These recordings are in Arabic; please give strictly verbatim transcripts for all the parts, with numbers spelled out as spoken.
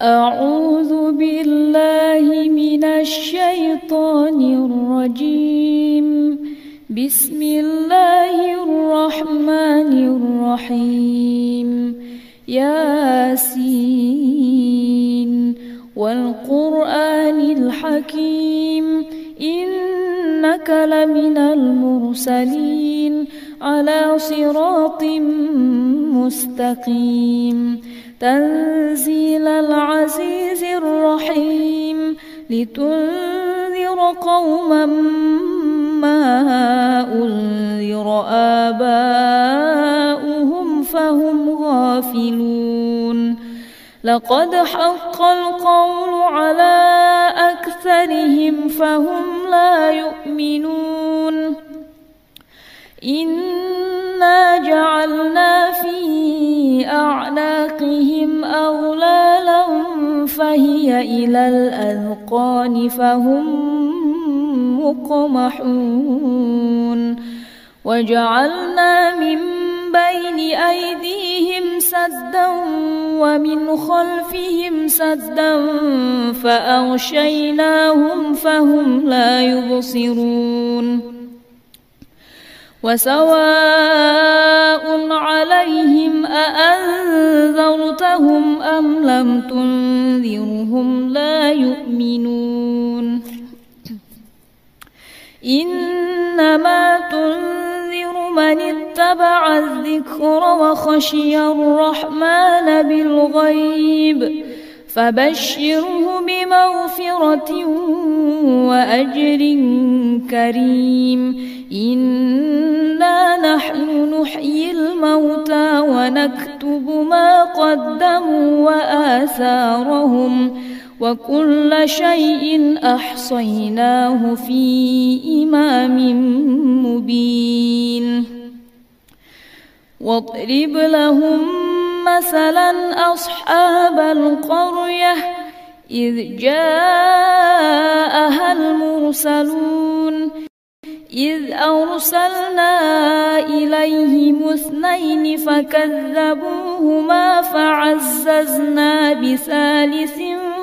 أعوذ بالله من الشيطان الرجيم. بسم الله الرحمن الرحيم. ياسين والقرآن الحكيم إنك لمن المرسلين على صراط مستقيم تنزيل العزيز الرحيم لتنذر قوما ما أنذر آباؤهم فهم غافلون. لقد حق القول على أكثرهم فهم لا يؤمنون. إنا جعلنا في أعناقهم أغلالا فهي إلى الأذقان فهم مقمحون. وجعلنا من بين أيديهم سدا ومن خلفهم سدا فأغشيناهم فهم لا يبصرون. وسواء عليهم أأنذرتهم أم لم تنذرهم لا يؤمنون. إنما تنذر من اتبع الذكر وخشي الرحمن بالغيب فبشره بمغفرة وأجر كريم. إنا نحن نحيي الموتى ونكتب ما قدموا وآثارهم وكل شيء أحصيناه في إمام مبين. واضرب لهم مثلا أصحاب القرية إذ جاءها المرسلون إذ أرسلنا إليهم اثنين فكذبوهما فعززنا بثالث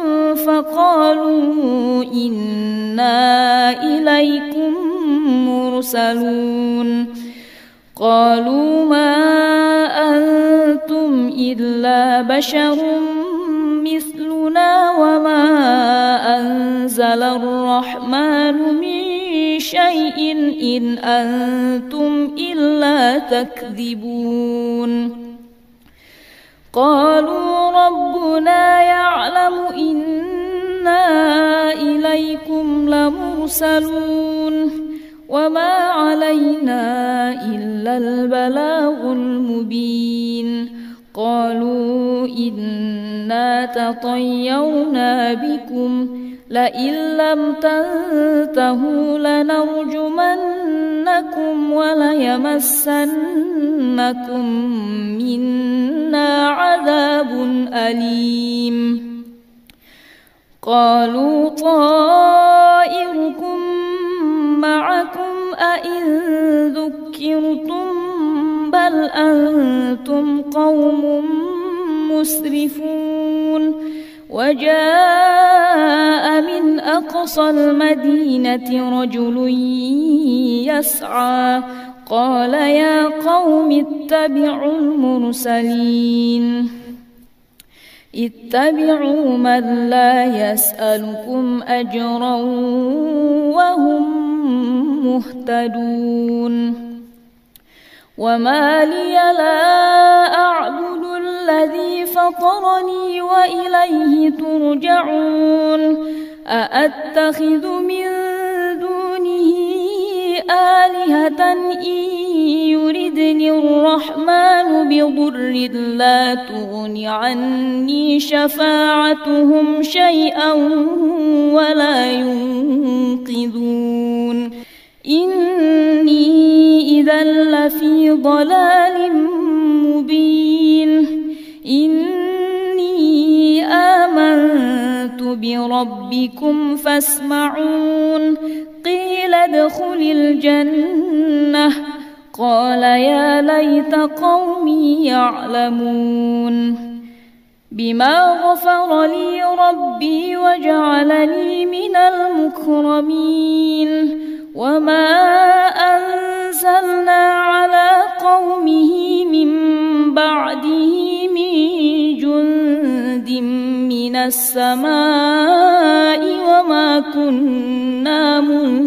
فقالوا إنا إليكم مرسلون. قالوا ما أنتم إلا بشر مثلنا وما أنزل الرحمن من شيء إن أنتم إلا تكذبون. قالوا ربنا يعلم إنا إليكم لمرسلون وما علينا إلا البلاغ المبين. قالوا إنا تطيرنا بكم لئن لم تنتهوا لنرجمنكم وليمسنكم منا عذاب أليم. قالوا طائركم معكم أئن ذكرتم بل أنتم قوم مسرفون. وجاء من أقصى المدينة رجل يسعى قال يا قوم اتبعوا المرسلين اتبعوا من لا يسألكم أجرا وهم مهتدون. وما لي لا أعبد الذي فطرني وإليه ترجعون. أأتخذ من دونه آلهة إن يردني الرحمن بضر لا تغن عني شفاعتهم شيئا ولا ينقذون. إني إذا لفي ضلال مبين. إني آمنت بربكم فاسمعون. قيل ادخل الجنة قال يا ليت قومي يعلمون. بما غفر لي ربي وجعلني من المكرمين وما أنزلنا على قومه من بعده من جند من السماء وما كنا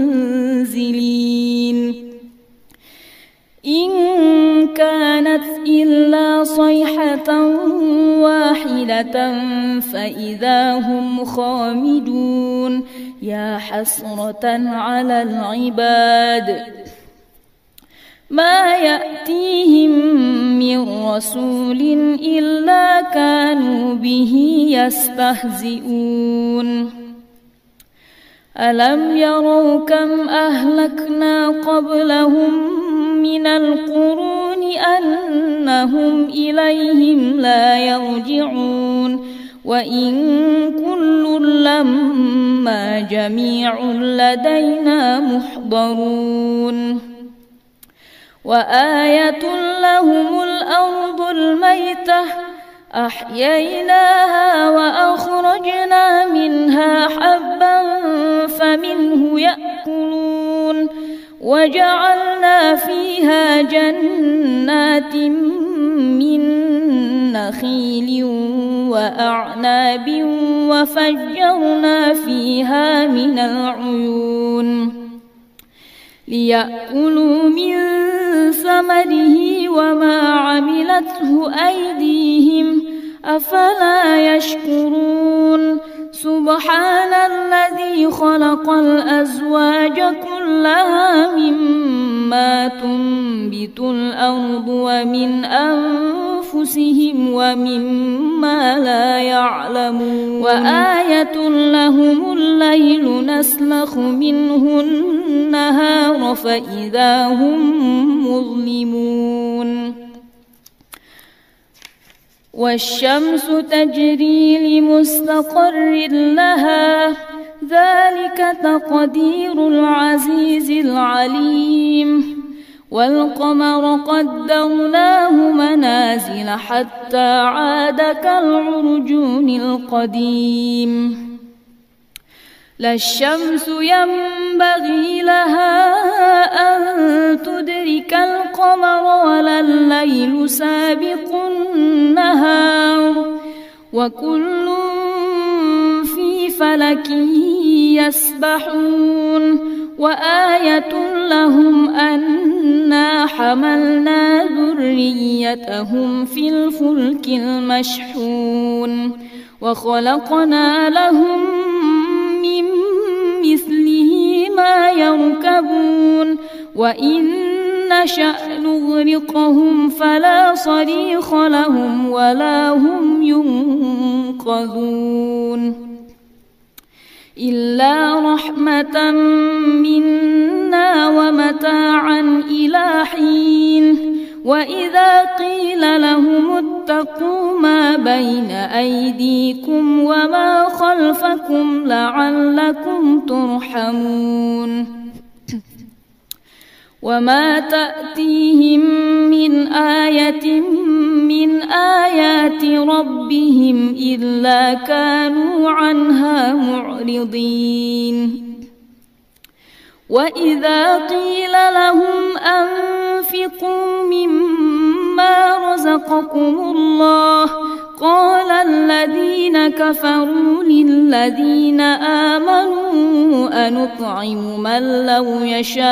منزلين إن كانت إلا صيحة واحدة فإذا هم خامدون يا حسرة على العباد ما يأتيهم من رسول إلا كانوا به يستهزئون ألم يروا كم أهلكنا قبلهم من القرون أنهم إليهم لا يرجعون وإن كل لما جميع لدينا محضرون وآية لهم الأرض الميتة أحييناها وأخرجنا منها حبا فمنه يأكلون وجعلنا فيها جنات من نخيل وأعناب وفجرنا فيها من العيون ليأكلوا من ثمره وما عملته أيديهم أفلا يشكرون سبحان الذي خلق الأزواج كلها مما تنبت الأرض ومن أنفسهم ومما لا يعلمون وآية لهم الليل نسلخ منه النهار فإذا هم مظلمون والشمس تجري لمستقر لها ذلك تقدير العزيز العليم والقمر قدرناه منازل حتى عاد كالعرجون القديم لا الشمس ينبغي لها أن تدرك القمر ولا الليل سابق النهار وكل في فلك يسبحون وآية لهم أنا حملنا ذريتهم في الفلك المشحون وخلقنا لهم من مثله ما يركبون وإن نشأ نغرقهم فلا صريخ لهم ولا هم ينقذون إلا رحمة منا ومتاعا إلى حين وإذا قيل لهم اتقوا ما بين أيديكم وما خلفكم لعلكم ترحمون وما تأتيهم من آية من آيات ربهم إلا كانوا عنها معرضين وإذا قيل لهم أنفقوا مما رزقكم الله قال الذين كفروا للذين آمنوا أنطعم من لو يشاء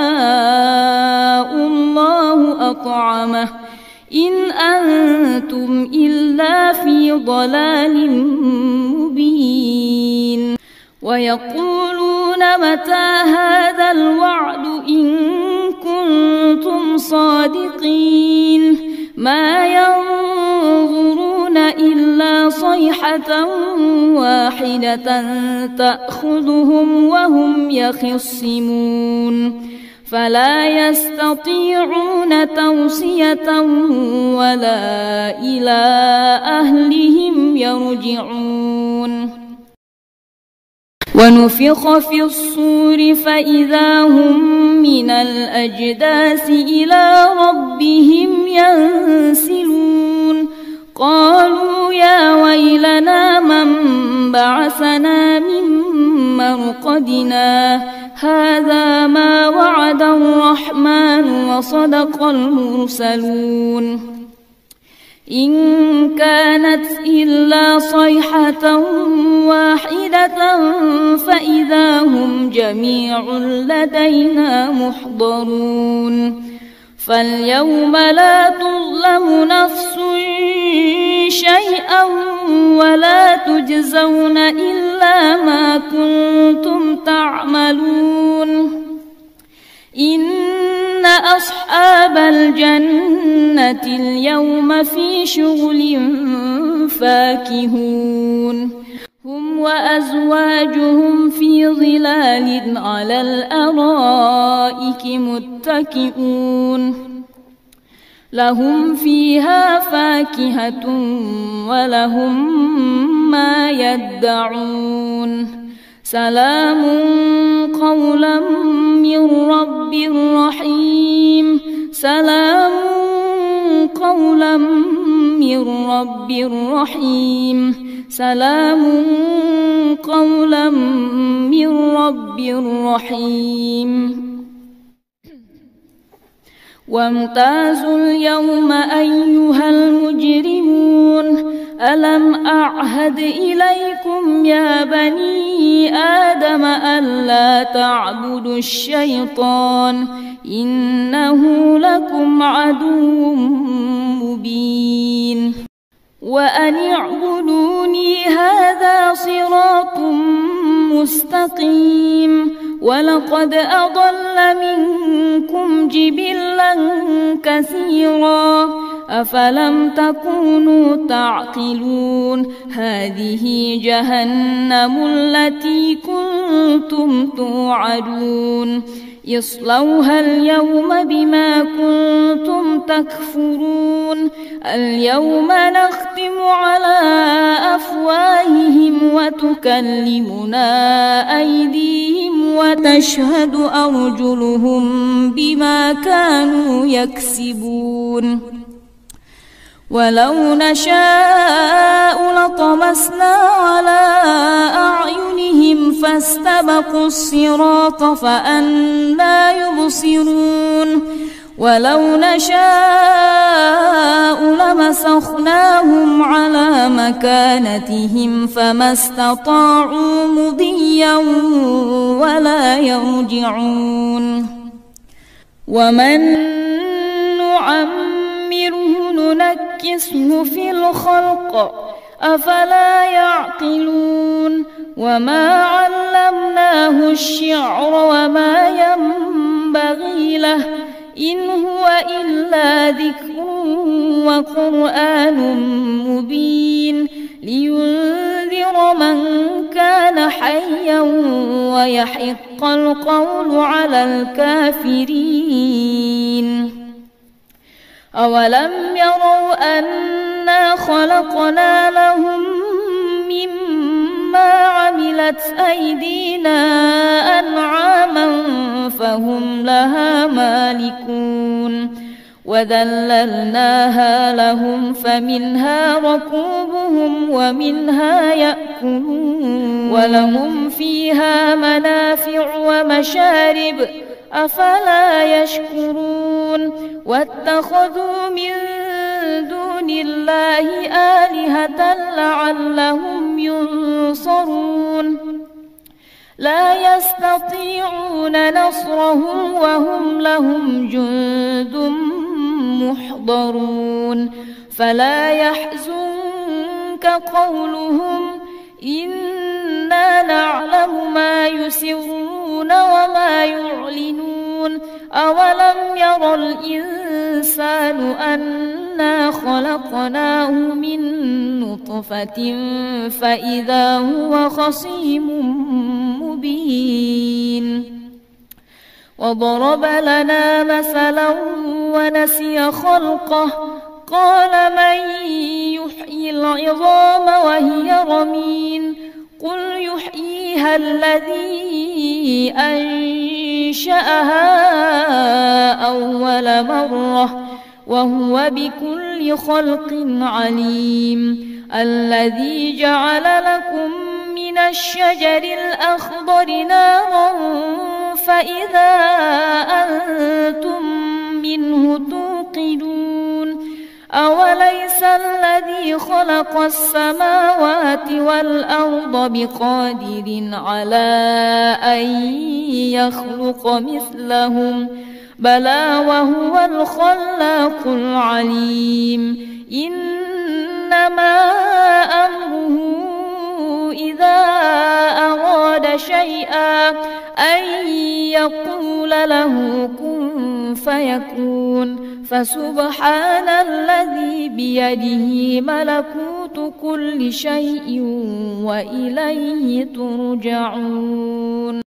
الله أطعمه إن أنتم إلا في ضلال مبين ويقولون متى هذا الوعد إن كنتم صادقين ما ينظرون إلا صيحة واحدة تأخذهم وهم يخصمون فلا يستطيعون توصية ولا إلى أهلهم يرجعون ونفخ في الصور فإذا هم من الأجداث إلى ربهم ينسلون قالوا يا ويلنا من بعثنا من مرقدنا هذا ما وعد الرحمن وصدق المرسلون إن كانت إلا صيحة واحدة فإذا هم جميع لدينا محضرون فاليوم لا تظلم نفس شيئا ولا تجزون إلا ما كنتم تعملون إن أصحاب الجنة اليوم في شغل فاكهون هم وأزواجهم في ظلال على الأرائك متكئون لهم فيها فاكهة ولهم ما يدعون سلام قولا من رب رحيم سلام قولا من رب رحيم سلام قولا من رب رحيم وامتازوا اليوم أيها المجرمون ألم أعهد إليكم يا بني آدم ألا تعبدوا الشيطان إنه لكم عدو مبين وأن اعبدوني هذا صراط مستقيم ولقد أضل منكم جبلا كثيرا أفلم تكونوا تعقلون هذه جهنم التي كنتم توعدون اصلوها اليوم بما كنتم تكفرون اليوم نختم على أفواههم وتكلمنا أيديهم وتشهد أرجلهم بما كانوا يكسبون ولو نشاء لطمسنا على أعينهم فاستبقوا الصراط فأنى يبصرون ولو نشاء لمسخناهم على مكانتهم فما استطاعوا مضيا ولا يرجعون ومن نعمره ننكسه في الخلق أفلا يعقلون وما علمناه الشعر وما ينبغي له إن هو إلا ذكر وقرآن مبين لينذر من كان حيا ويحق القول على الكافرين أولم يروا أنا خلقنا لهم مما عملت أيدينا أنعاما فهم لها مالكون وذللناها لهم فمنها ركوبهم ومنها يأكلون ولهم فيها منافع ومشارب أفلا يشكرون واتخذوا من دون الله آلهة لعلهم ينصرون لا يستطيعون نصرهم وهم لهم جند محضرون فلا يحزنك قولهم إنا نعلم ما يسرون وما يعلنون أولم ير الإنسان أنا خلقناه من نطفة فإذا هو خصيم مبين وضرب لنا مثلا ونسي خلقه قال من يحيي العظام وهي رميم قل يحييها الذي أنشأها أول مرة وهو بكل خلق عليم. الذي جعل لكم من الشجر الأخضر نارا فإذا أنتم منه توقدون. أوليس الذي خلق السماوات والأرض بقادر على أن يخلق مثلهم بلى وهو الخلاق العليم. إنما أمره إذا أراد شيئا أن يقول له كن فيكون. فسبحان الذي بيده ملكوت كل شيء وإليه ترجعون.